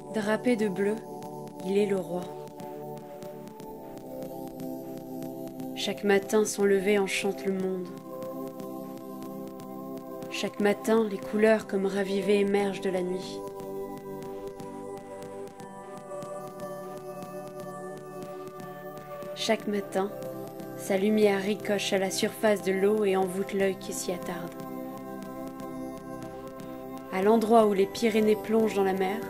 Drapé de bleu, il est le roi. Chaque matin, son lever enchante le monde. Chaque matin, les couleurs comme ravivées émergent de la nuit. Chaque matin, sa lumière ricoche à la surface de l'eau et envoûte l'œil qui s'y attarde. À l'endroit où les Pyrénées plongent dans la mer,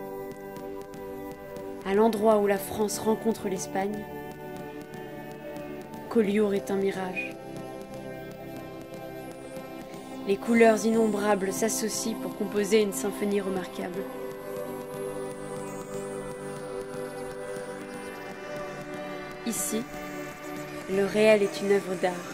à l'endroit où la France rencontre l'Espagne, Collioure est un mirage. Les couleurs innombrables s'associent pour composer une symphonie remarquable. Ici, le réel est une œuvre d'art.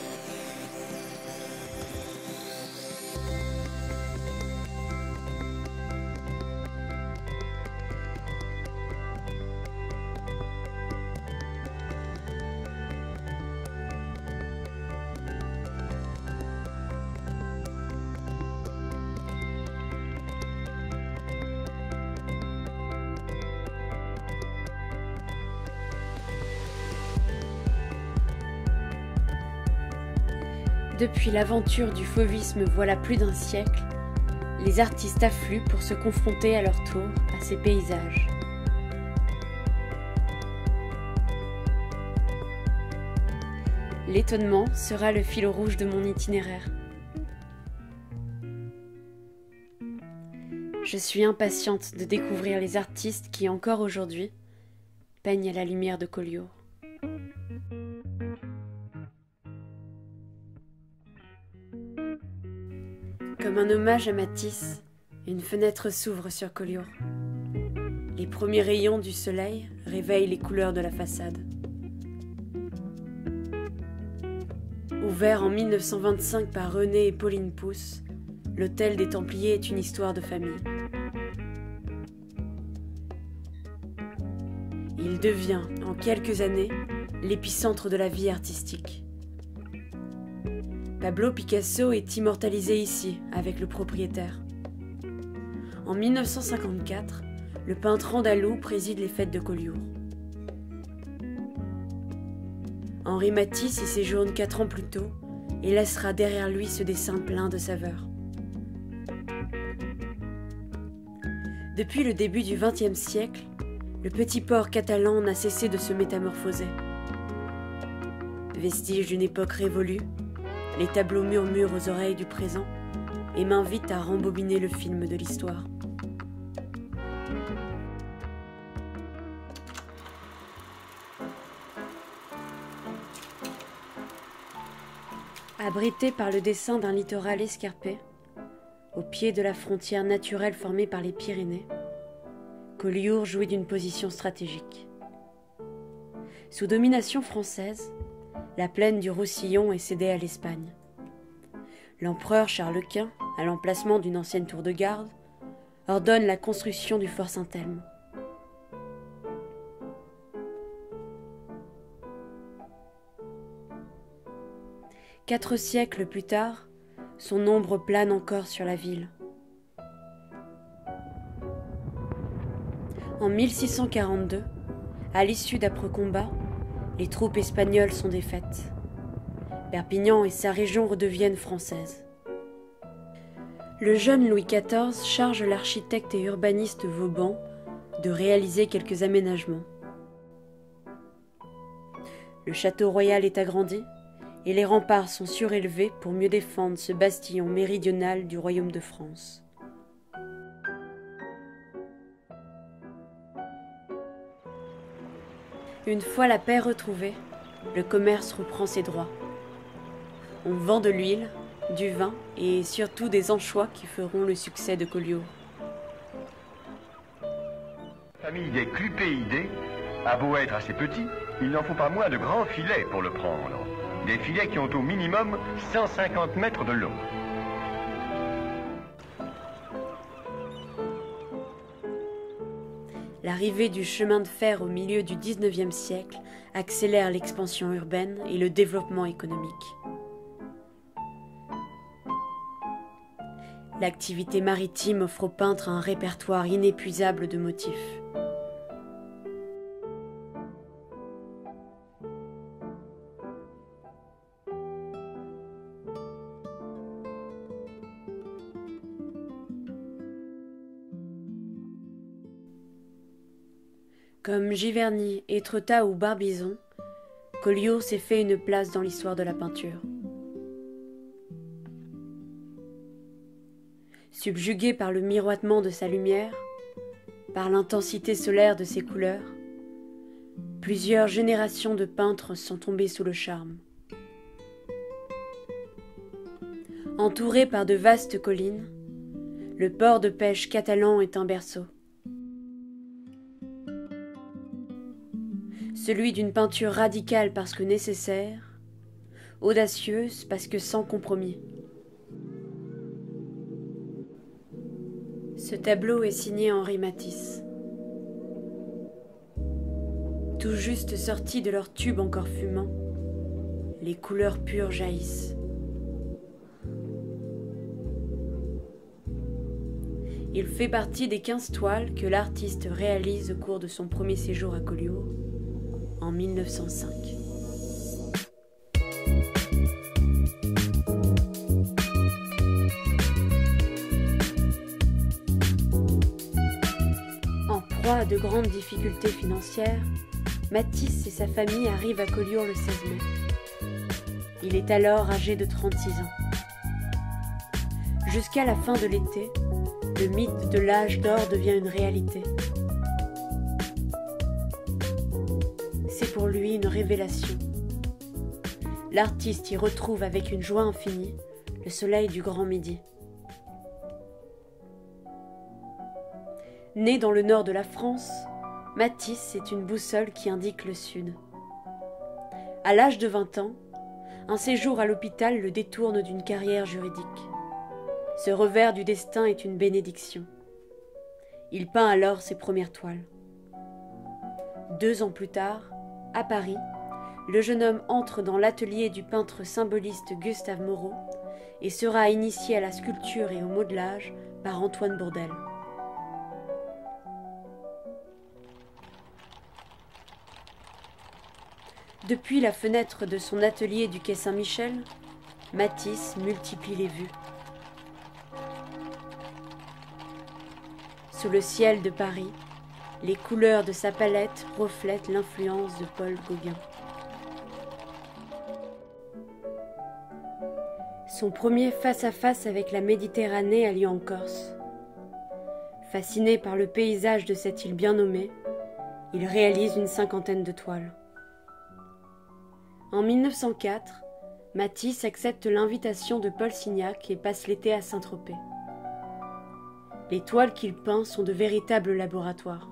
Depuis l'aventure du fauvisme voilà plus d'un siècle, les artistes affluent pour se confronter à leur tour à ces paysages. L'étonnement sera le fil rouge de mon itinéraire. Je suis impatiente de découvrir les artistes qui, encore aujourd'hui, peignent à la lumière de Collioure. Comme un hommage à Matisse, une fenêtre s'ouvre sur Collioure. Les premiers rayons du soleil réveillent les couleurs de la façade. Ouvert en 1925 par René et Pauline Pousse, l'hôtel des Templiers est une histoire de famille. Il devient, en quelques années, l'épicentre de la vie artistique. Pablo Picasso est immortalisé ici, avec le propriétaire. En 1954, le peintre andalou préside les fêtes de Collioure. Henri Matisse y séjourne 4 ans plus tôt et laissera derrière lui ce dessin plein de saveurs. Depuis le début du XXe siècle, le petit port catalan n'a cessé de se métamorphoser. Vestige d'une époque révolue, les tableaux murmurent aux oreilles du présent et m'invitent à rembobiner le film de l'histoire. Abrité par le dessin d'un littoral escarpé, au pied de la frontière naturelle formée par les Pyrénées, Collioure jouit d'une position stratégique. Sous domination française, la plaine du Roussillon est cédée à l'Espagne. L'empereur Charles Quint, à l'emplacement d'une ancienne tour de garde, ordonne la construction du fort Saint-Elme. Quatre siècles plus tard, son ombre plane encore sur la ville. En 1642, à l'issue d'âpres combats, les troupes espagnoles sont défaites. Perpignan et sa région redeviennent françaises. Le jeune Louis XIV charge l'architecte et urbaniste Vauban de réaliser quelques aménagements. Le château royal est agrandi et les remparts sont surélevés pour mieux défendre ce bastillon méridional du royaume de France. Une fois la paix retrouvée, le commerce reprend ses droits. On vend de l'huile, du vin et surtout des anchois qui feront le succès de Collioure. La famille des clupéidés a beau être assez petit, il n'en faut pas moins de grands filets pour le prendre. Des filets qui ont au minimum 150 mètres de long. L'arrivée du chemin de fer au milieu du XIXe siècle accélère l'expansion urbaine et le développement économique. L'activité maritime offre au peintre un répertoire inépuisable de motifs. Comme Giverny, Étretat ou Barbizon, Collioure s'est fait une place dans l'histoire de la peinture. Subjugué par le miroitement de sa lumière, par l'intensité solaire de ses couleurs, plusieurs générations de peintres sont tombés sous le charme. Entouré par de vastes collines, le port de pêche catalan est un berceau. Celui d'une peinture radicale parce que nécessaire, audacieuse parce que sans compromis. Ce tableau est signé Henri Matisse. Tout juste sortis de leur tube encore fumant, les couleurs pures jaillissent. Il fait partie des 15 toiles que l'artiste réalise au cours de son premier séjour à Collioure, en 1905. En proie à de grandes difficultés financières, Matisse et sa famille arrivent à Collioure le 16 mai. Il est alors âgé de 36 ans. Jusqu'à la fin de l'été, le mythe de l'âge d'or devient une réalité. C'est pour lui une révélation. L'artiste y retrouve avec une joie infinie le soleil du grand midi. Né dans le nord de la France, Matisse est une boussole qui indique le sud. À l'âge de 20 ans, un séjour à l'hôpital le détourne d'une carrière juridique. Ce revers du destin est une bénédiction. Il peint alors ses premières toiles. 2 ans plus tard, à Paris, le jeune homme entre dans l'atelier du peintre symboliste Gustave Moreau et sera initié à la sculpture et au modelage par Antoine Bourdelle. Depuis la fenêtre de son atelier du quai Saint-Michel, Matisse multiplie les vues. Sous le ciel de Paris, les couleurs de sa palette reflètent l'influence de Paul Gauguin. Son premier face-à-face avec la Méditerranée a lieu en Corse. Fasciné par le paysage de cette île bien nommée, il réalise une 50aine de toiles. En 1904, Matisse accepte l'invitation de Paul Signac et passe l'été à Saint-Tropez. Les toiles qu'il peint sont de véritables laboratoires.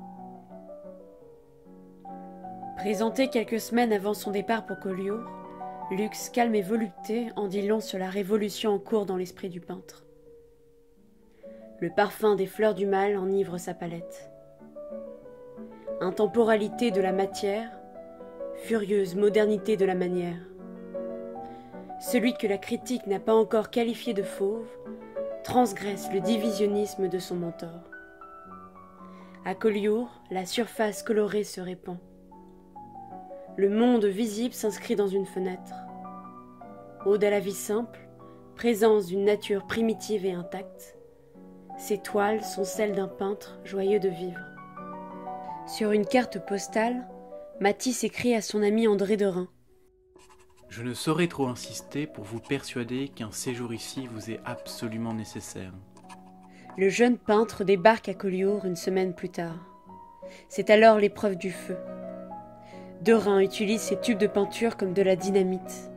Présenté quelques semaines avant son départ pour Collioure, luxe, calme et volupté en dit long sur la révolution en cours dans l'esprit du peintre. Le parfum des fleurs du mal enivre sa palette. Intemporalité de la matière, furieuse modernité de la manière. Celui que la critique n'a pas encore qualifié de fauve transgresse le divisionnisme de son mentor. À Collioure, la surface colorée se répand. Le monde visible s'inscrit dans une fenêtre. Ode à la vie simple, présence d'une nature primitive et intacte, ces toiles sont celles d'un peintre joyeux de vivre. Sur une carte postale, Matisse écrit à son ami André Derain. Je ne saurais trop insister pour vous persuader qu'un séjour ici vous est absolument nécessaire. Le jeune peintre débarque à Collioure une semaine plus tard. C'est alors l'épreuve du feu. Derain utilise ses tubes de peinture comme de la dynamite.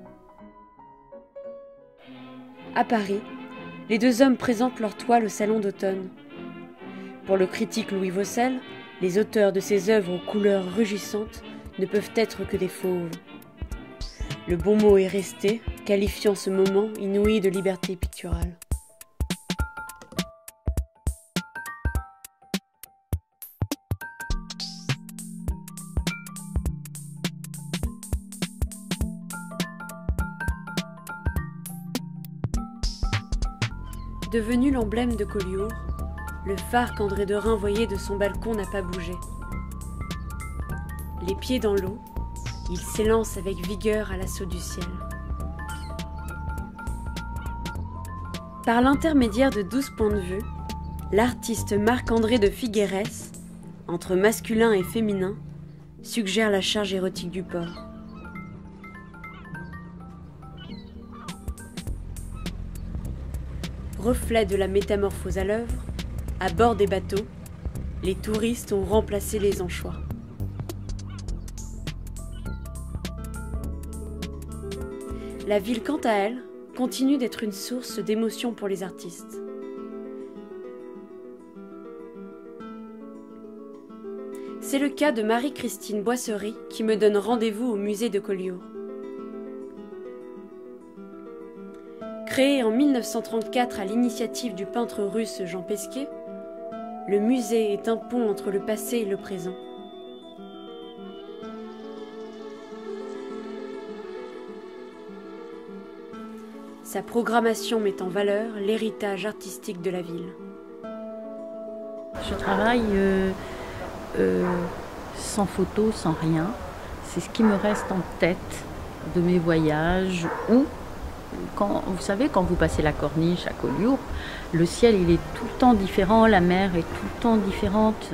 À Paris, les 2 hommes présentent leurs toiles au salon d'automne. Pour le critique Louis Vaucel, les auteurs de ces œuvres aux couleurs rugissantes ne peuvent être que des fauves. Le bon mot est resté, qualifiant ce moment inouï de liberté picturale. Devenu l'emblème de Collioure, le phare qu'André Derain voyait de son balcon n'a pas bougé. Les pieds dans l'eau, il s'élance avec vigueur à l'assaut du ciel. Par l'intermédiaire de 12 points de vue, l'artiste Marc-André de Figueres, entre masculin et féminin, suggère la charge érotique du port. Reflet de la métamorphose à l'œuvre, à bord des bateaux, les touristes ont remplacé les anchois. La ville, quant à elle, continue d'être une source d'émotion pour les artistes. C'est le cas de Marie-Christine Boisserie qui me donne rendez-vous au musée de Collioure. Créé en 1934 à l'initiative du peintre russe Jean Pesquet, le musée est un pont entre le passé et le présent. Sa programmation met en valeur l'héritage artistique de la ville. Je travaille sans photo, sans rien. C'est ce qui me reste en tête de mes voyages ou vous savez, quand vous passez la Corniche à Collioure, le ciel il est tout le temps différent, la mer est tout le temps différente.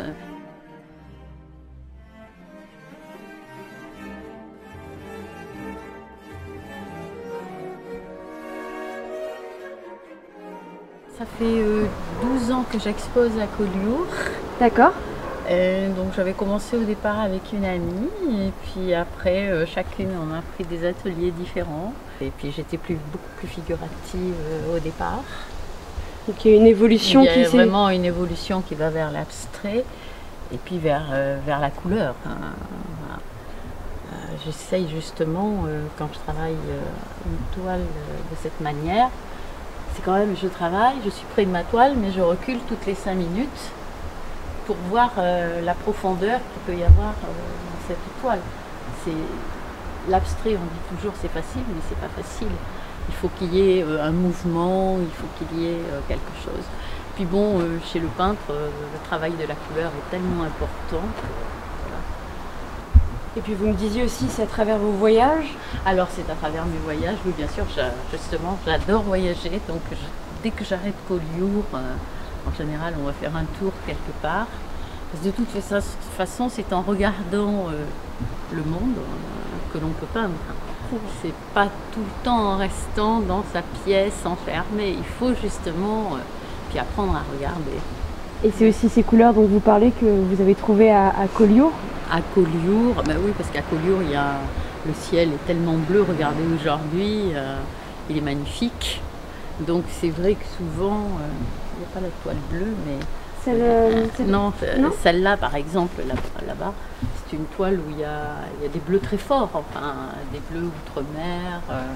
Ça fait 12 ans que j'expose à Collioure. D'accord. Donc j'avais commencé au départ avec une amie et puis après chacune on a pris des ateliers différents et puis j'étais beaucoup plus figurative au départ. Donc il y a une évolution qui est vraiment une évolution qui va vers l'abstrait et puis vers la couleur. Voilà. J'essaye justement quand je travaille une toile de cette manière, c'est quand même je travaille, je suis près de ma toile mais je recule toutes les 5 minutes. Pour voir la profondeur qu'il peut y avoir dans cette toile. L'abstrait, on dit toujours c'est facile, mais c'est pas facile. Il faut qu'il y ait un mouvement, il faut qu'il y ait quelque chose. Puis bon, chez le peintre, le travail de la couleur est tellement important. Voilà. Et puis vous me disiez aussi, c'est à travers vos voyages? Alors c'est à travers mes voyages, oui bien sûr, justement, j'adore voyager, donc dès que j'arrête Collioure, en général, on va faire un tour quelque part. Parce que de toute façon, c'est en regardant le monde que l'on peut peindre. C'est pas tout le temps en restant dans sa pièce enfermée. Il faut justement puis apprendre à regarder. Et c'est aussi ces couleurs dont vous parlez que vous avez trouvées à Collioure? À Collioure, ben oui, parce qu'à Collioure, le ciel est tellement bleu. Regardez aujourd'hui, il est magnifique. Donc c'est vrai que souvent, il n'y a pas la toile bleue, mais non, celle-là par exemple, là-bas, c'est une toile où il y a des bleus très forts, enfin des bleus outre-mer. Voilà.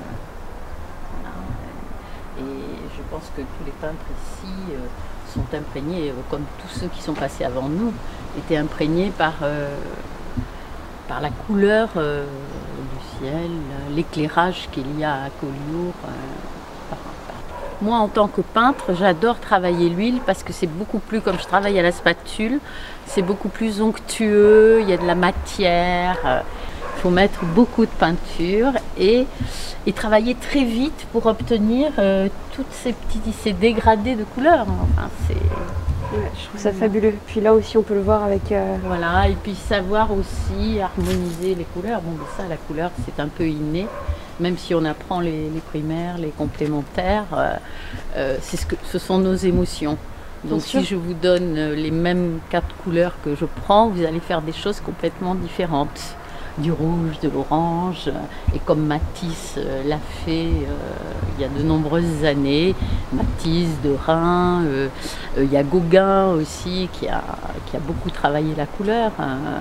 Et je pense que tous les peintres ici sont imprégnés, comme tous ceux qui sont passés avant nous, étaient imprégnés par la couleur du ciel, l'éclairage qu'il y a à Collioure. Moi, en tant que peintre, j'adore travailler l'huile parce que c'est beaucoup plus, comme je travaille à la spatule, c'est beaucoup plus onctueux, il y a de la matière. Il faut mettre beaucoup de peinture et travailler très vite pour obtenir toutes ces dégradés de couleurs. Enfin, ouais, je trouve ça fabuleux. Puis là aussi, on peut le voir avec... Voilà, et puis savoir aussi harmoniser les couleurs. Bon, mais ça, la couleur, c'est un peu inné. Même si on apprend les primaires, les complémentaires, ce sont nos émotions. Donc si je vous donne les mêmes 4 couleurs que je prends, vous allez faire des choses complètement différentes. Du rouge, de l'orange, et comme Matisse l'a fait il y a de nombreuses années, Matisse, Derain, il y a Gauguin aussi qui a beaucoup travaillé la couleur.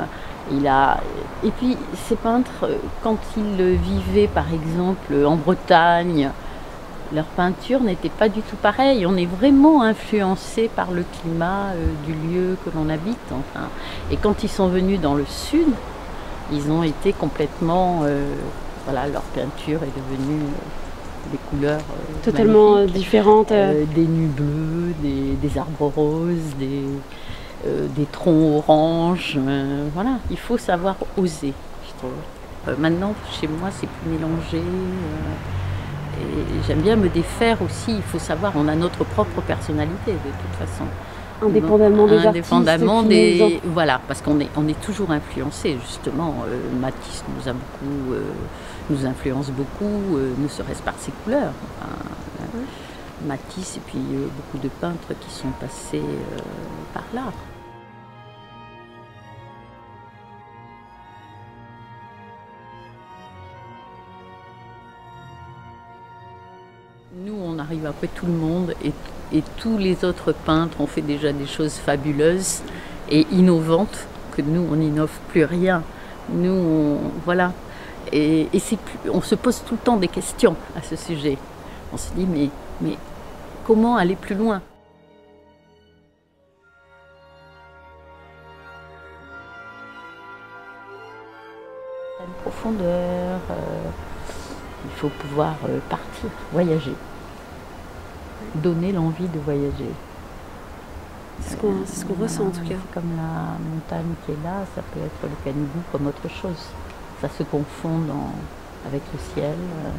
Et puis ces peintres, quand ils vivaient par exemple en Bretagne, leur peinture n'était pas du tout pareille. On est vraiment influencé par le climat du lieu que l'on habite. Enfin. Et quand ils sont venus dans le sud, ils ont été complètement... voilà, leur peinture est devenue des couleurs totalement différentes. Des nues bleues, des arbres roses, des troncs oranges. Voilà, il faut savoir oser, je trouve. Maintenant, chez moi, c'est plus mélangé. Et j'aime bien me défaire aussi. Il faut savoir, on a notre propre personnalité de toute façon. Indépendamment des indépendamment artistes. Des... Voilà, parce qu'on est toujours influencé, justement. Matisse nous influence beaucoup, ne serait-ce par ses couleurs. Enfin, Matisse et puis beaucoup de peintres qui sont passés par là. Nous, on arrive après tout le monde et tous les autres peintres ont fait déjà des choses fabuleuses et innovantes que nous, on n'innove plus rien. Nous, voilà. Et on se pose tout le temps des questions à ce sujet. On se dit, mais comment aller plus loin ? Une profondeur, il faut pouvoir partir, voyager, donner l'envie de voyager. C'est ce qu'on ressent en tout cas. Comme la montagne qui est là, ça peut être le Canigou comme autre chose. Ça se confond avec le ciel.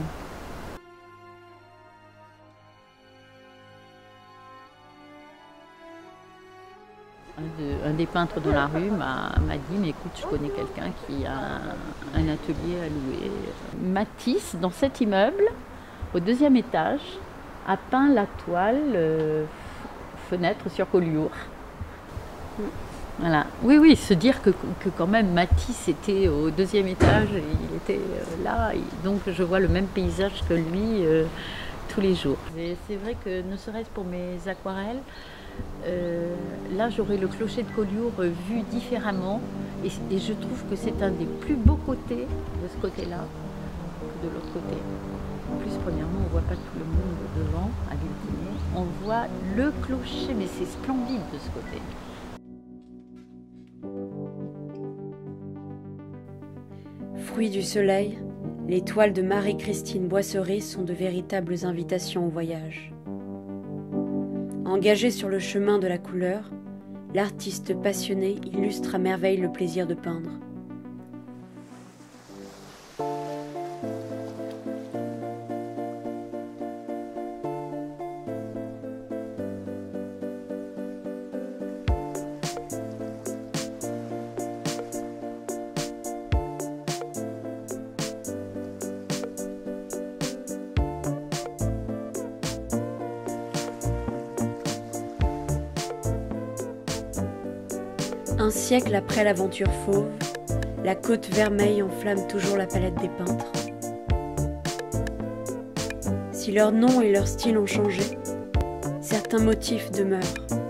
Un des peintres dans la rue m'a dit, mais écoute, je connais quelqu'un qui a un atelier à louer. Matisse, dans cet immeuble, au 2e étage, a peint la toile Fenêtre sur Collioure. Voilà. Oui, se dire que quand même Matisse était au 2e étage, il était là, donc je vois le même paysage que lui tous les jours. C'est vrai que ne serait-ce pour mes aquarelles, là j'aurais le clocher de Collioure vu différemment et je trouve que c'est un des plus beaux côtés de ce côté-là que de l'autre côté. En plus, premièrement, on ne voit pas tout le monde devant à l'ultime. On voit le clocher, mais c'est splendide de ce côté. Fruits du soleil, les toiles de Marie-Christine Boisserie sont de véritables invitations au voyage. Engagé sur le chemin de la couleur, l'artiste passionné illustre à merveille le plaisir de peindre. Un siècle après l'aventure fauve, la côte vermeille enflamme toujours la palette des peintres. Si leur nom et leur style ont changé, certains motifs demeurent.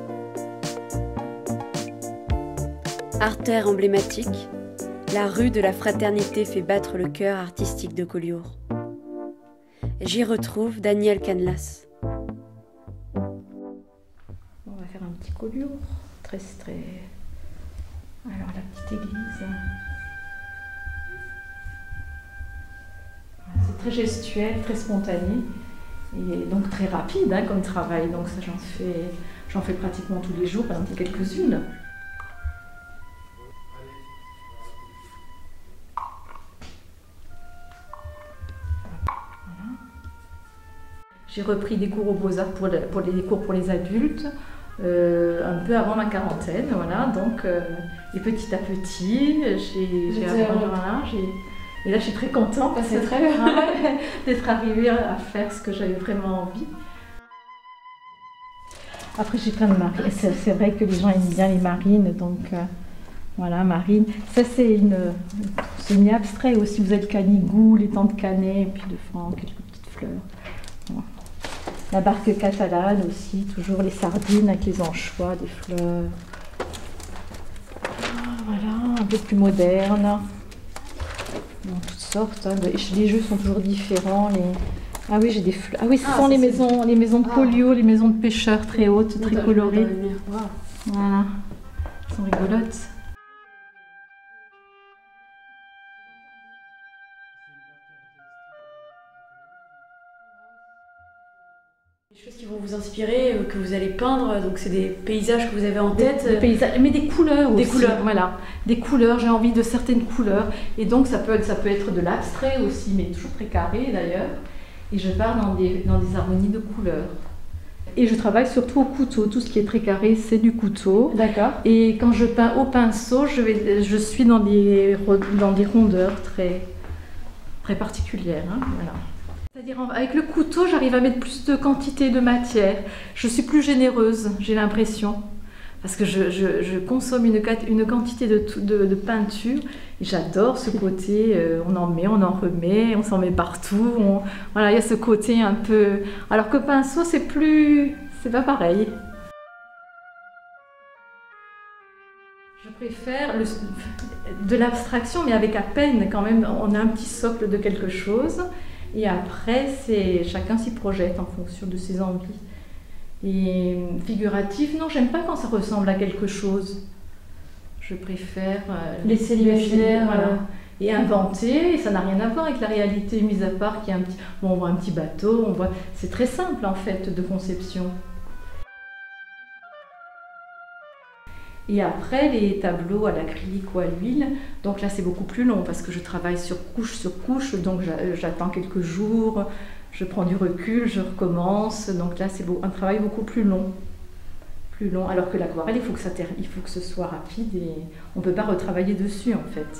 Artère emblématique, la rue de la Fraternité fait battre le cœur artistique de Collioure. J'y retrouve Daniel Canlas. On va faire un petit Collioure, très. Alors la petite église. C'est très gestuel, très spontané et donc très rapide comme travail. Donc ça j'en fais pratiquement tous les jours, par exemple quelques-unes. Voilà. J'ai repris des cours aux Beaux-Arts pour les cours pour les adultes. Un peu avant ma quarantaine, voilà, donc et petit à petit, j'ai appris, voilà, et là je suis très contente parce que c'est très bien d'être arrivée à faire ce que j'avais vraiment envie. Après j'ai plein de marines, c'est vrai que les gens aiment bien les marines, donc voilà, marine. Ça c'est semi-abstrait aussi, vous avez le canigou, les temps de canet, et puis devant quelques petites fleurs. Voilà. La barque catalane aussi, toujours les sardines avec les anchois, des fleurs. Voilà, un peu plus moderne. Bon, toutes sortes, hein. Les jeux sont toujours différents. Ah oui, j'ai des fleurs. Ah oui, ce sont les maisons de Collioure, les maisons de pêcheurs très hautes, très colorées. Voilà, elles sont rigolotes. Des choses qui vont vous inspirer, que vous allez peindre, donc c'est des paysages que vous avez en tête. Des paysages, mais des couleurs aussi. Des couleurs. Voilà, des couleurs, j'ai envie de certaines couleurs. Et donc ça peut être de l'abstrait aussi, mais toujours très carré d'ailleurs. Et je pars dans des harmonies de couleurs. Et je travaille surtout au couteau. Tout ce qui est très carré, c'est du couteau. D'accord. Et quand je peins au pinceau, je suis dans des rondeurs très, très particulières. Hein, voilà. C'est-à-dire avec le couteau, j'arrive à mettre plus de quantité de matière. Je suis plus généreuse, j'ai l'impression. Parce que je consomme une quantité de peinture. Et j'adore ce côté, on en met, on en remet, on s'en met partout. Voilà, il y a ce côté un peu... Alors que pinceau, c'est pas pareil. Je préfère de l'abstraction, mais avec à peine quand même, on a un petit socle de quelque chose. Et après, chacun s'y projette en fonction de ses envies. Et figuratif, non, j'aime pas quand ça ressemble à quelque chose. Je préfère laisser l'imaginaire, voilà. Et inventer. Et ça n'a rien à voir avec la réalité, mis à part qu'il y a on voit un petit bateau, c'est très simple en fait de conception. Et après, les tableaux à l'acrylique ou à l'huile, donc là c'est beaucoup plus long parce que je travaille sur couche, donc j'attends quelques jours, je prends du recul, je recommence, donc là c'est un travail beaucoup plus long. Alors que l'aquarelle, il faut que ce soit rapide et on ne peut pas retravailler dessus en fait.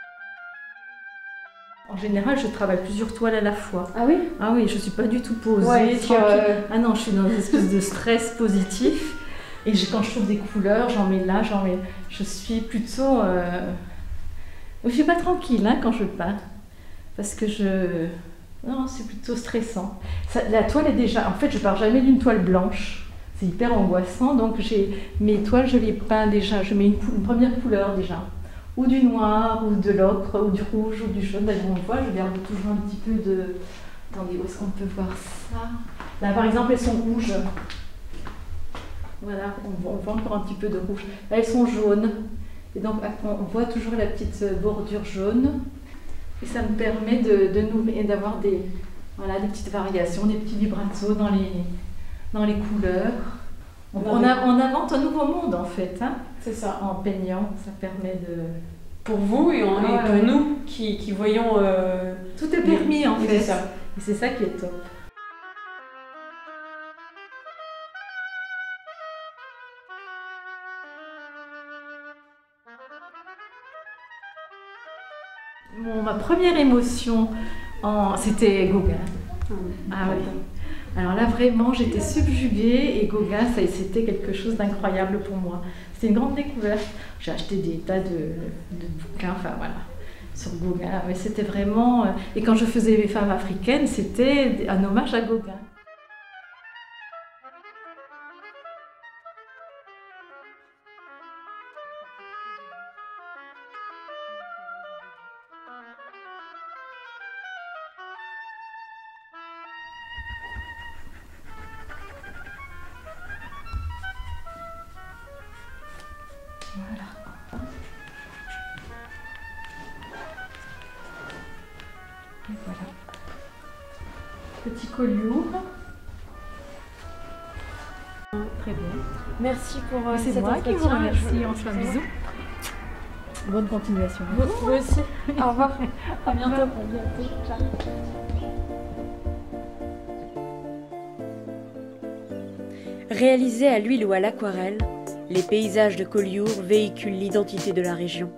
En général, je travaille plusieurs toiles à la fois. Ah oui? Ah oui, je ne suis pas du tout posée, tranquille. Ah non, je suis dans une espèce de stress positif. Et quand je trouve des couleurs, j'en mets là, je suis plutôt... Je ne suis pas tranquille hein, quand je peins. Parce que non, c'est plutôt stressant. La toile est déjà... En fait, je ne pars jamais d'une toile blanche. C'est hyper angoissant. Donc, mes toiles, je les peins déjà. Je mets une première couleur déjà. Ou du noir, ou de l'ocre, ou du rouge, ou du jaune. D'ailleurs, on voit, je garde toujours un petit peu de... Attendez, où est-ce qu'on peut voir ça? Là, par exemple, elles sont rouges. Voilà, on voit encore un petit peu de rouge. Là, elles sont jaunes. Et donc, on voit toujours la petite bordure jaune. Et ça me permet d'avoir des petites variations, des petits vibratos dans les couleurs. On invente un nouveau monde, en fait. Hein. C'est ça. En peignant, ça permet de... Pour vous et pour nous qui voyons... Tout est permis, en fait. C'est ça. Et c'est ça qui est top. Ma première émotion, c'était Gauguin. Ah oui. Alors là, vraiment, j'étais subjuguée et Gauguin, c'était quelque chose d'incroyable pour moi. C'était une grande découverte. J'ai acheté des tas de bouquins, enfin voilà, sur Gauguin. Mais c'était vraiment... Et quand je faisais les femmes africaines, c'était un hommage à Gauguin. Voilà. Et voilà. Petit collioure. Très bien. Merci pour C'est cet moi qui vous entretien. remercie. On se fait un bisou. Bonne continuation. Vous aussi. Au revoir. À bientôt. À bientôt. Ciao. Réalisés à l'huile ou à l'aquarelle, les paysages de Collioure véhiculent l'identité de la région.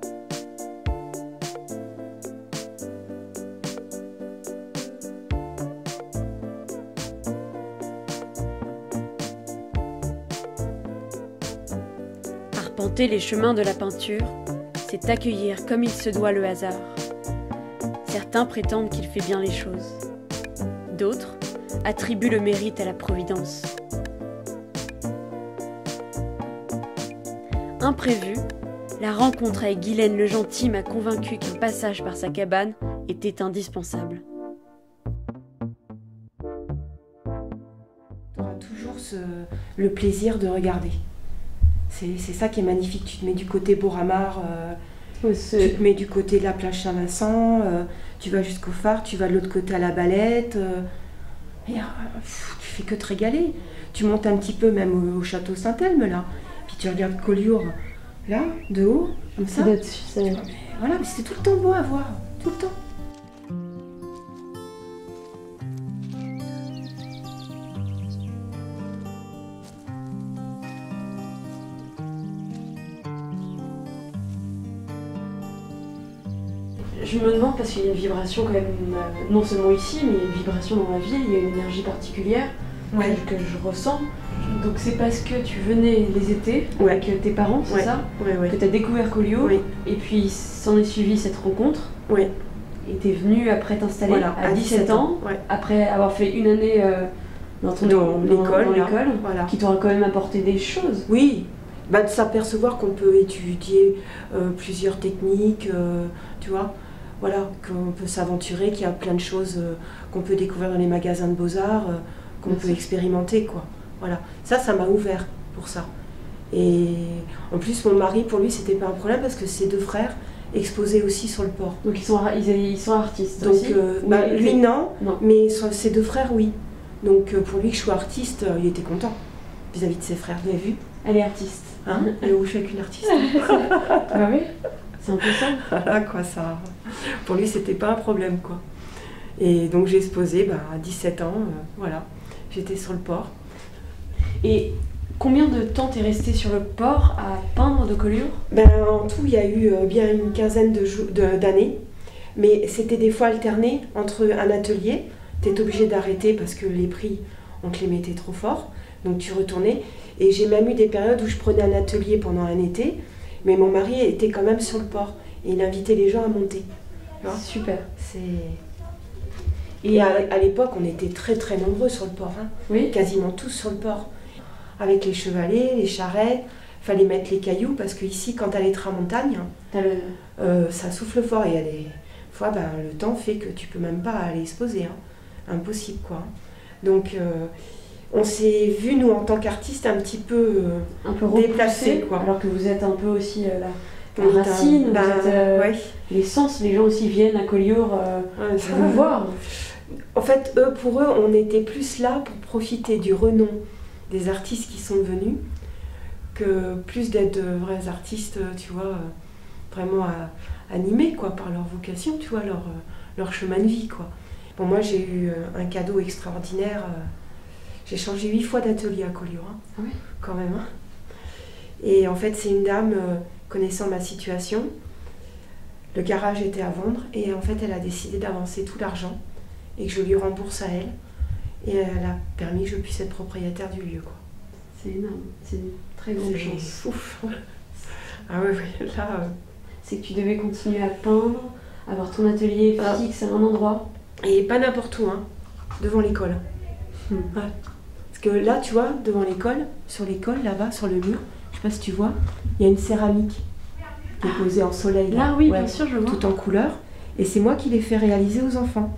Arpenter les chemins de la peinture, c'est accueillir comme il se doit le hasard. Certains prétendent qu'il fait bien les choses. D'autres attribuent le mérite à la Providence. Imprévu, la rencontre avec Guylaine le Gentil m'a convaincu qu'un passage par sa cabane était indispensable. On a toujours le plaisir de regarder. C'est ça qui est magnifique. Tu te mets du côté Boramar, tu te mets du côté de la plage Saint-Vincent, tu vas jusqu'au phare, tu vas de l'autre côté à la Balette. Et, tu fais que te régaler. Tu montes un petit peu même au château Saint-Elme là, puis tu regardes Collioure là, de haut, comme ça. Mais voilà, mais c'était tout le temps beau à voir, tout le temps. Je me demande, parce qu'il y a une vibration quand même, non seulement ici, mais il y a une vibration dans la ville, il y a une énergie particulière que je ressens. Donc c'est parce que tu venais les étés avec tes parents, c'est ça que tu as découvert Collioure, et puis s'en est suivi cette rencontre. Et tu es venue après t'installer à 17 ans, après avoir fait une année dans l'école, qui t'aura quand même apporté des choses. Oui, de s'apercevoir qu'on peut étudier plusieurs techniques, tu vois. Voilà, qu'on peut s'aventurer, qu'il y a plein de choses qu'on peut découvrir dans les magasins de beaux-arts, qu'on peut expérimenter, quoi. Voilà, ça m'a ouvert pour ça. Et en plus, mon mari, pour lui, c'était pas un problème parce que ses deux frères exposaient aussi sur le port. Donc ils sont artistes donc, aussi lui, non, mais ses deux frères, oui. Donc pour lui, que je sois artiste, il était content vis-à-vis de ses frères. Vous avez vu? Elle est artiste. Hein? Elle est couchée avec une artiste. Bah oui. C'est un peu ça. Voilà quoi, ça. Pour lui, c'était pas un problème quoi. Et donc j'ai exposé à 17 ans, voilà. J'étais sur le port. Et combien de temps t'es resté sur le port à peindre de Collioure? En tout, il y a eu bien une quinzaine d'années. Mais c'était des fois alterné entre un atelier. T'es obligé d'arrêter parce que les prix, on te les mettait trop fort. Donc tu retournais. Et j'ai même eu des périodes où je prenais un atelier pendant un été. Mais mon mari était quand même sur le port et il invitait les gens à monter. Super. Et à l'époque, on était très très nombreux sur le port, hein. Oui. Quasiment tous sur le port. Avec les chevalets, les charrettes, fallait mettre les cailloux parce qu'ici, quand t'as les tramontagnes, ça souffle fort et il y a des fois, le temps fait que tu peux même pas aller exposer, hein. Impossible quoi. Donc on s'est vu, nous, en tant qu'artistes, un petit peu, déplacés, quoi. Alors que vous êtes un peu aussi la racine, vous êtes l'essence. Les gens aussi viennent à Collioure vous voir. En fait, pour eux, on était plus là pour profiter du renom des artistes qui sont venus, que plus d'être de vrais artistes, tu vois, vraiment animés, quoi, par leur vocation, tu vois, leur chemin de vie, quoi. Bon, moi, j'ai eu un cadeau extraordinaire. J'ai changé 8 fois d'atelier à Collioure, hein. Ah oui. Quand même. Hein. Et en fait, c'est une dame, connaissant ma situation, le garage était à vendre, et en fait, elle a décidé d'avancer tout l'argent, et que je lui rembourse à elle, et elle a permis que je puisse être propriétaire du lieu, quoi. C'est énorme, c'est une très grande chance. Ouf. Ah oui, là... C'est que tu devais continuer à peindre, avoir ton atelier fixe à un endroit. Et pas n'importe où, hein, devant l'école. Ouais. Parce que là, tu vois, devant l'école, sur l'école, là-bas, sur le mur, je sais pas si tu vois, il y a une céramique qui est posée en soleil. Là, oui, bien sûr, je vois. Tout en couleur. Et c'est moi qui l'ai fait réaliser aux enfants.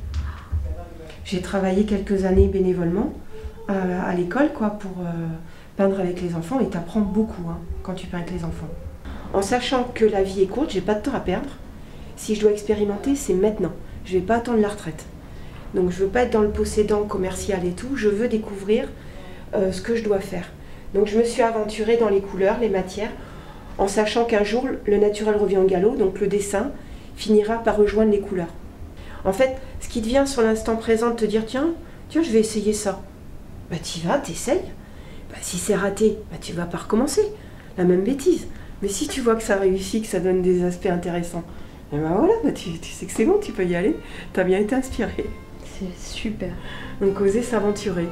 J'ai travaillé quelques années bénévolement à l'école, quoi, pour peindre avec les enfants. Et t'apprends beaucoup, hein, quand tu peins avec les enfants. En sachant que la vie est courte, j'ai pas de temps à perdre. Si je dois expérimenter, c'est maintenant. Je vais pas attendre la retraite. Donc je veux pas être dans le possédant commercial et tout, je veux découvrir ce que je dois faire. Donc je me suis aventurée dans les couleurs, les matières, en sachant qu'un jour le naturel revient au galop, donc le dessin finira par rejoindre les couleurs. En fait, ce qui te vient sur l'instant présent de te dire tiens, je vais essayer ça. T'y vas, t'essayes. Si c'est raté, tu vas pas recommencer. La même bêtise. Mais si tu vois que ça réussit, que ça donne des aspects intéressants, et voilà, tu sais que c'est bon, tu peux y aller. T'as bien été inspiré. C'est super. Donc oser s'aventurer.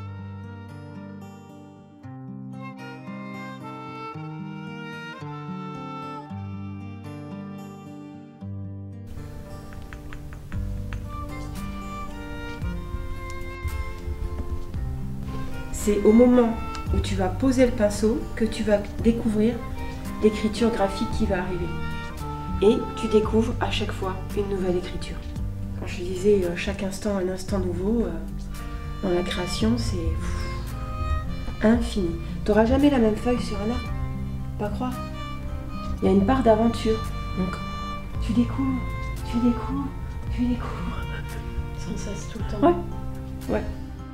C'est au moment où tu vas poser le pinceau que tu vas découvrir l'écriture graphique qui va arriver. Et tu découvres à chaque fois une nouvelle écriture. Quand je disais chaque instant un instant nouveau, dans la création, c'est infini. Tu n'auras jamais la même feuille sur un arbre, pas croire. Il y a une part d'aventure. Donc tu découvres, tu découvres, tu découvres. Sans cesse tout le temps. Ouais.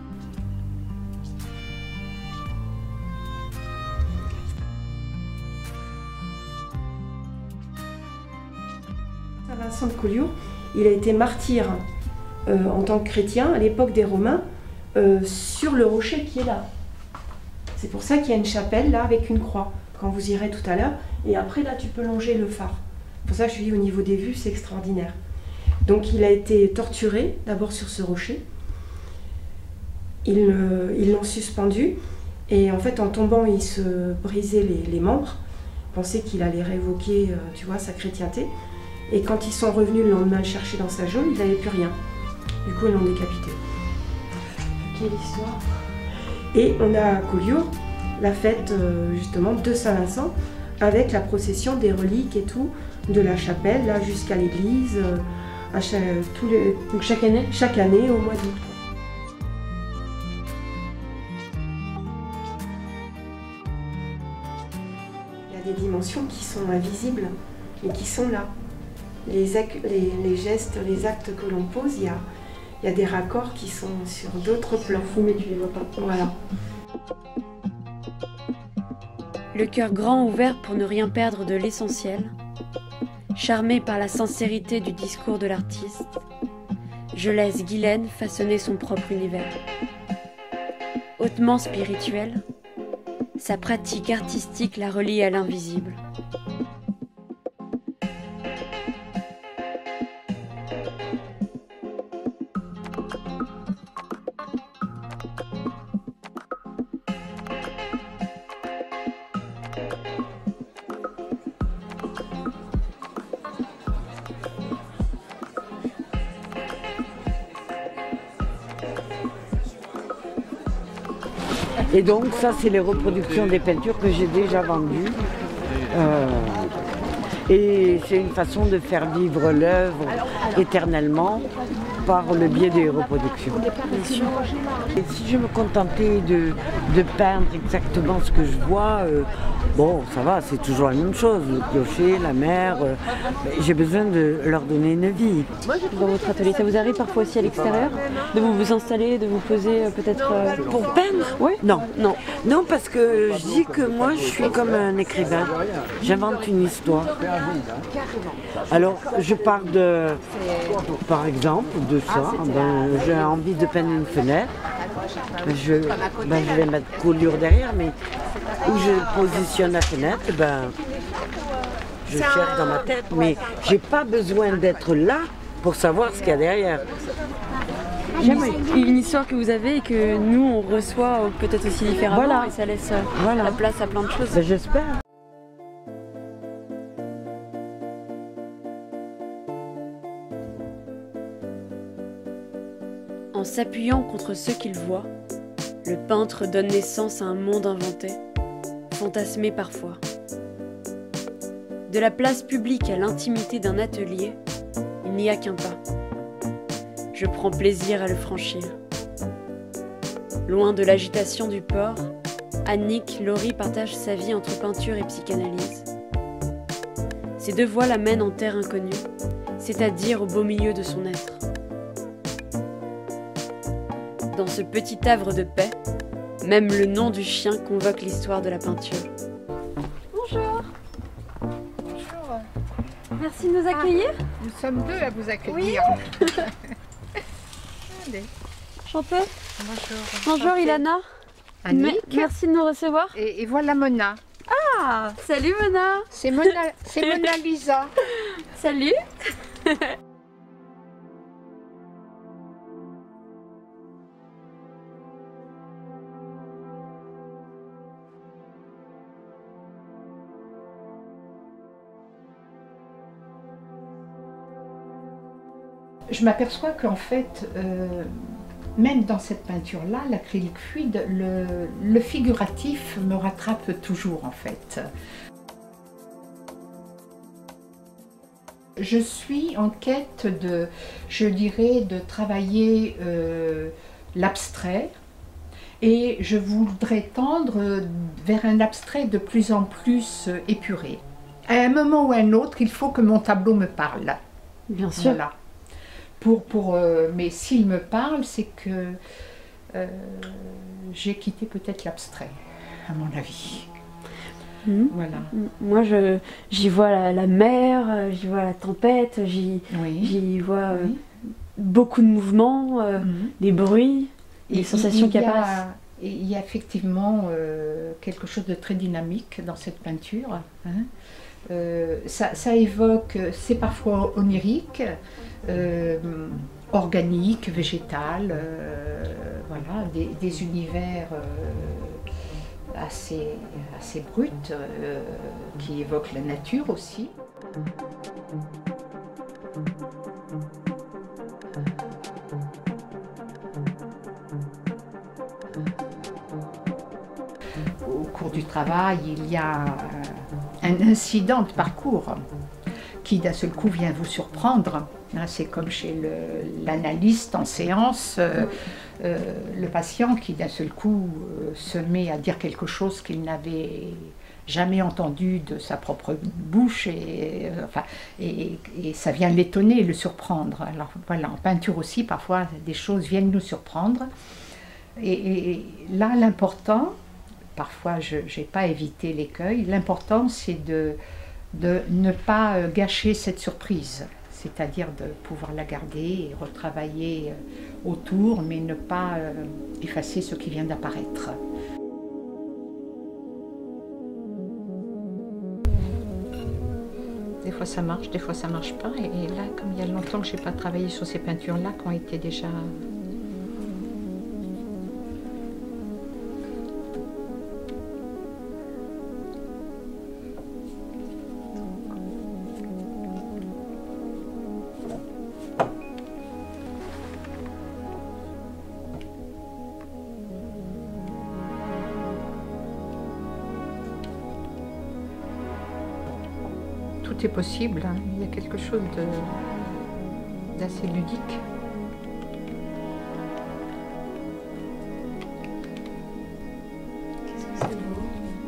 Saint-Vincent de Collioure, il a été martyr en tant que chrétien à l'époque des Romains sur le rocher qui est là. C'est pour ça qu'il y a une chapelle là avec une croix, quand vous irez tout à l'heure. Et après là, tu peux longer le phare. C'est pour ça que je dis au niveau des vues, c'est extraordinaire. Donc il a été torturé d'abord sur ce rocher. Ils l'ont suspendu et en fait en tombant il se brisait les membres. Ils pensaient qu'il allait révoquer tu vois, sa chrétienté. Et quand ils sont revenus le lendemain le chercher dans sa geôle, il n'avait plus rien. Du coup ils l'ont décapité. Quelle histoire! Et on a à Collioure la fête justement de Saint-Vincent avec la procession des reliques et tout, de la chapelle là jusqu'à l'église, Donc chaque année? Chaque année au mois d'août. Il y a des dimensions qui sont invisibles et qui sont là. Les gestes, les actes que l'on pose, il y a des raccords qui sont sur d'autres plans. Mais tu les vois pas. Voilà. Le cœur grand ouvert pour ne rien perdre de l'essentiel, charmé par la sincérité du discours de l'artiste, je laisse Guylaine façonner son propre univers. Hautement spirituel, sa pratique artistique la relie à l'invisible. Et donc ça c'est les reproductions des peintures que j'ai déjà vendues. Et c'est une façon de faire vivre l'œuvre éternellement par le biais des reproductions. Et si je me contentais de peindre exactement ce que je vois, bon ça va, c'est toujours la même chose, le clocher, la mer, j'ai besoin de leur donner une vie. Dans votre atelier, ça vous arrive parfois aussi à l'extérieur de vous installer, de vous poser peut-être Pour peindre? Oui. Non. Non. Non, parce que je dis que moi je suis comme un écrivain, j'invente une histoire. Alors je pars par exemple, de ça, j'ai envie de peindre une fenêtre, je vais mettre Collioure derrière, mais où je positionne la fenêtre, je cherche dans ma tête, mais j'ai pas besoin d'être là pour savoir ce qu'il y a derrière. Une histoire que vous avez et que nous on reçoit peut-être aussi différemment, Voilà. et ça laisse Voilà. la place à plein de choses. J'espère. En s'appuyant contre ce qu'il voit, le peintre donne naissance à un monde inventé, fantasmé parfois. De la place publique à l'intimité d'un atelier, il n'y a qu'un pas. Je prends plaisir à le franchir. Loin de l'agitation du port, Annick Laurie partage sa vie entre peinture et psychanalyse. Ces deux voies l'amènent en terre inconnue, c'est-à-dire au beau milieu de son être. Dans ce petit havre de paix, même le nom du chien convoque l'histoire de la peinture. Bonjour. Bonjour. Merci de nous accueillir. Nous sommes deux à vous accueillir. Allez. Enchantée. Bonjour. Bonjour Ilana. Annick. Merci de nous recevoir. Et voilà Mona. Ah, salut Mona. C'est Mona Lisa. Salut. Je m'aperçois qu'en fait, même dans cette peinture-là, l'acrylique fluide, le figuratif me rattrape toujours en fait. Je suis en quête de, je dirais, de travailler l'abstrait et je voudrais tendre vers un abstrait de plus en plus épuré. À un moment ou à un autre, il faut que mon tableau me parle. Bien sûr. Voilà. Mais s'il me parle, c'est que j'ai quitté peut-être l'abstrait, à mon avis. Voilà. Moi, j'y vois la mer, j'y vois la tempête, j'y vois beaucoup de mouvements, des bruits, des sensations qui apparaissent. Il y a effectivement quelque chose de très dynamique dans cette peinture. Hein. Ça évoque, c'est parfois onirique, organique, végétal, voilà, des univers assez bruts qui évoquent la nature aussi. Au cours du travail, il y a un incident de parcours qui d'un seul coup vient vous surprendre. C'est comme chez l'analyste en séance, le patient qui d'un seul coup se met à dire quelque chose qu'il n'avait jamais entendu de sa propre bouche et ça vient l'étonner, le surprendre. Alors voilà, en peinture aussi, parfois des choses viennent nous surprendre. Et là, l'important, parfois je n'ai pas évité l'écueil, l'important c'est de ne pas gâcher cette surprise, c'est-à-dire de pouvoir la garder et retravailler autour, mais ne pas effacer ce qui vient d'apparaître. Des fois ça marche, des fois ça marche pas, et là, comme il y a longtemps que je n'ai pas travaillé sur ces peintures-là, qui ont été déjà... Tout est possible, hein. Il y a quelque chose d'assez ludique. Qu'est-ce que c'est beau.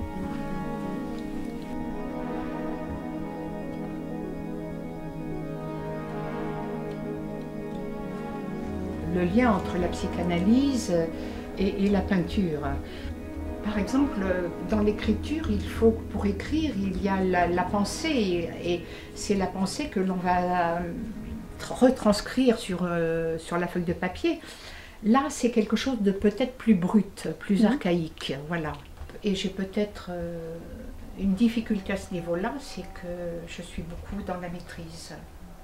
Le lien entre la psychanalyse et la peinture. Par exemple, dans l'écriture, il faut, pour écrire, il y a la pensée, et c'est la pensée que l'on va retranscrire sur la feuille de papier. Là, c'est quelque chose de peut-être plus brut, plus archaïque, voilà. Et j'ai peut-être une difficulté à ce niveau-là, c'est que je suis beaucoup dans la maîtrise.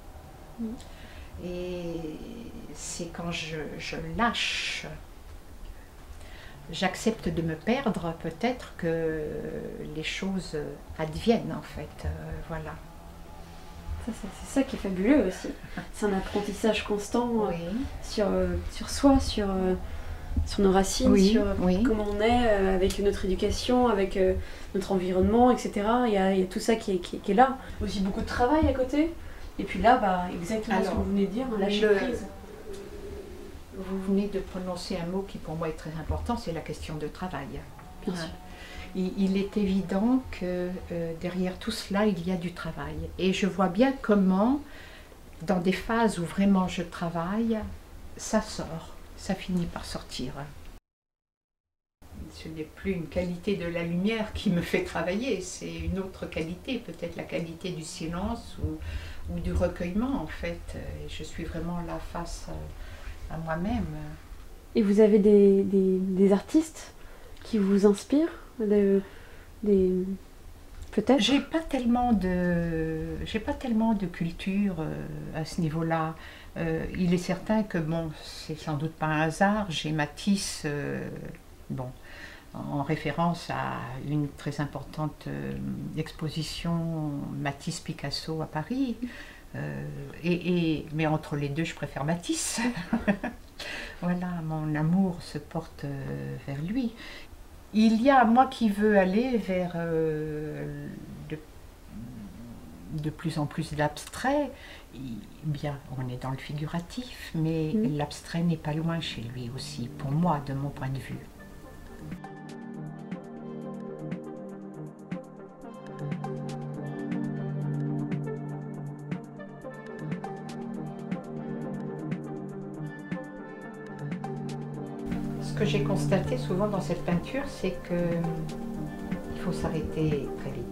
Et c'est quand je lâche, j'accepte de me perdre, peut-être que les choses adviennent en fait, voilà. C'est ça qui est fabuleux aussi. C'est un apprentissage constant sur soi, sur nos racines, sur comment on est avec notre éducation, avec notre environnement, etc. Il y a tout ça qui est là. Aussi beaucoup de travail à côté. Et puis là, exactement ce que vous venez de dire, lâcher prise. Vous venez de prononcer un mot qui pour moi est très important, c'est la question de travail. Bien sûr. Il est évident que derrière tout cela, il y a du travail. Et je vois bien comment, dans des phases où vraiment je travaille, ça sort, ça finit par sortir. Ce n'est plus une qualité de la lumière qui me fait travailler, c'est une autre qualité, peut-être la qualité du silence ou du recueillement en fait. Et je suis vraiment là face à moi-même. Et vous avez des artistes qui vous inspirent, peut-être? J'ai pas tellement de culture à ce niveau-là. Il est certain que bon, c'est sans doute pas un hasard. J'ai Matisse, en référence à une très importante exposition Matisse-Picasso à Paris. Mais entre les deux, je préfère Matisse. Voilà, mon amour se porte vers lui. Il y a moi qui veux aller vers de plus en plus d'abstrait. Bien, on est dans le figuratif, mais l'abstrait n'est pas loin chez lui aussi, pour moi, de mon point de vue. Ce que j'ai constaté souvent dans cette peinture, c'est que il faut s'arrêter très vite.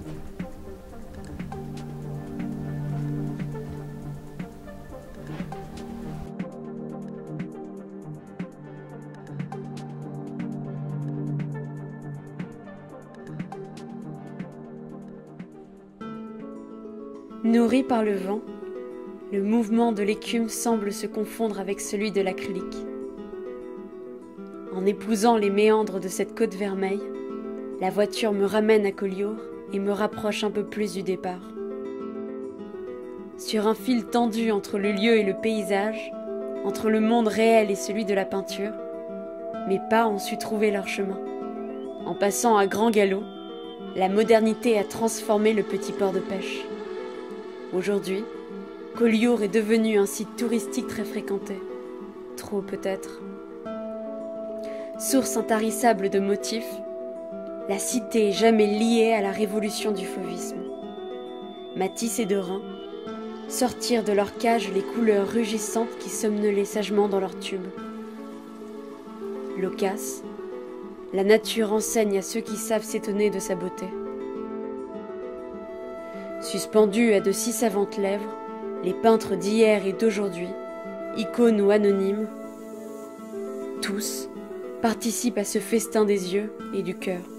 Nourri par le vent, le mouvement de l'écume semble se confondre avec celui de l'acrylique. En épousant les méandres de cette côte vermeille, la voiture me ramène à Collioure et me rapproche un peu plus du départ. Sur un fil tendu entre le lieu et le paysage, entre le monde réel et celui de la peinture, mes pas ont su trouver leur chemin. En passant à grand galop, la modernité a transformé le petit port de pêche. Aujourd'hui, Collioure est devenu un site touristique très fréquenté. Trop peut-être. Source intarissable de motifs, la cité est jamais liée à la révolution du fauvisme. Matisse et Derain sortirent de leur cage les couleurs rugissantes qui somnolaient sagement dans leurs tubes. Loquace, la nature enseigne à ceux qui savent s'étonner de sa beauté. Suspendus à de si savantes lèvres, les peintres d'hier et d'aujourd'hui, icônes ou anonymes, tous participent à ce festin des yeux et du cœur.